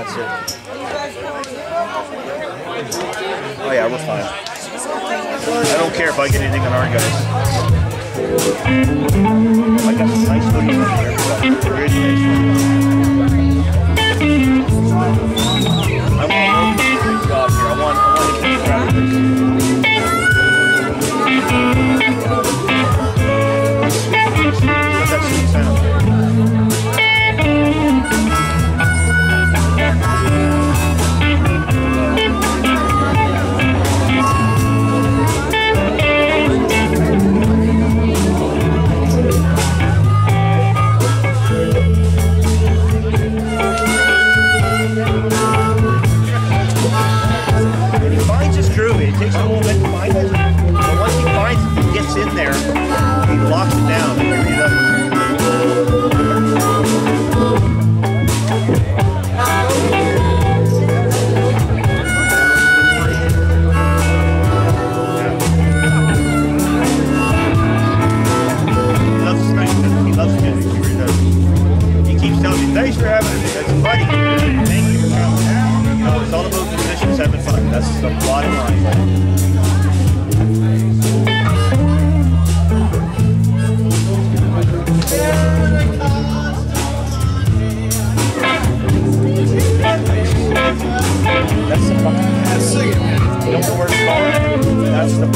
That's it. Oh yeah, we're fine. I don't care if I get anything on our guys. I got some nice hoodies on here. Really nice hoodies. I want to do a good job here. I want to keep track of this. What's that sweet sound? It takes a little bit to find it, but once he finds it, he gets in there, he locks it down, and he does. He loves music, he really does. He keeps telling me, thanks for having me, that's funny. Thank you. You know, it's all about musicians having fun. That's the bottom line. That's the fucking. That's it. You don't know where it's going. That's the.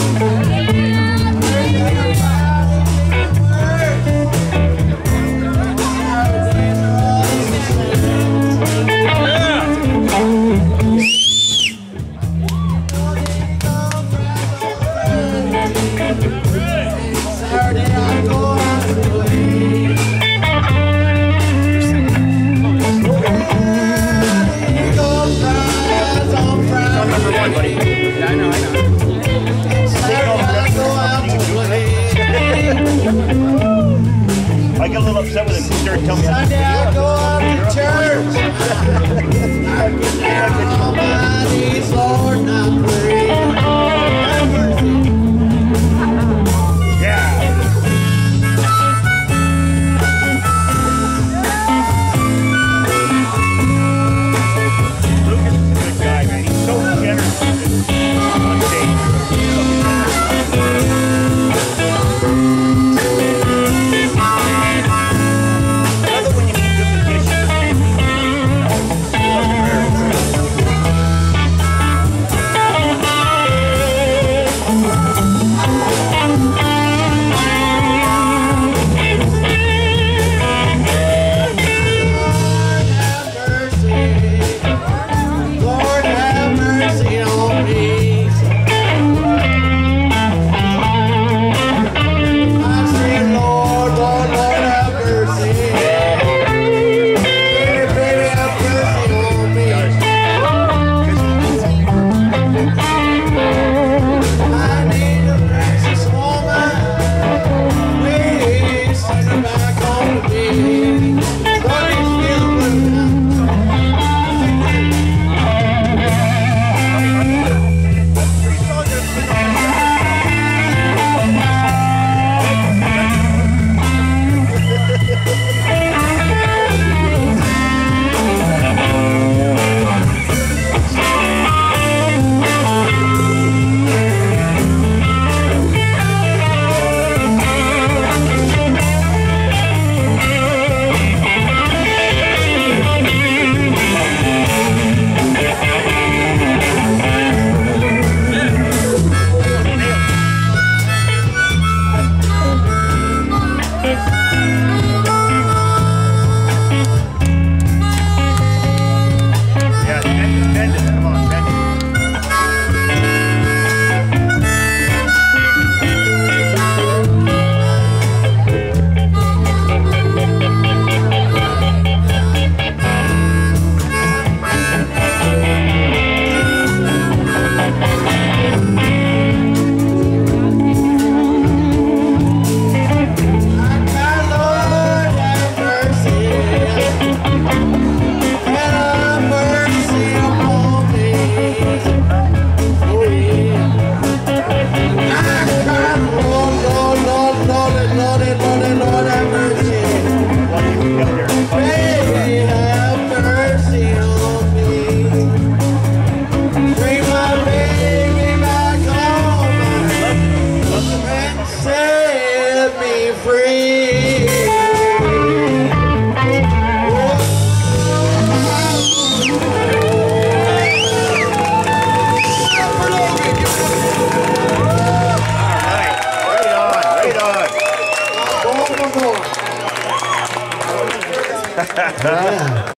Yeah.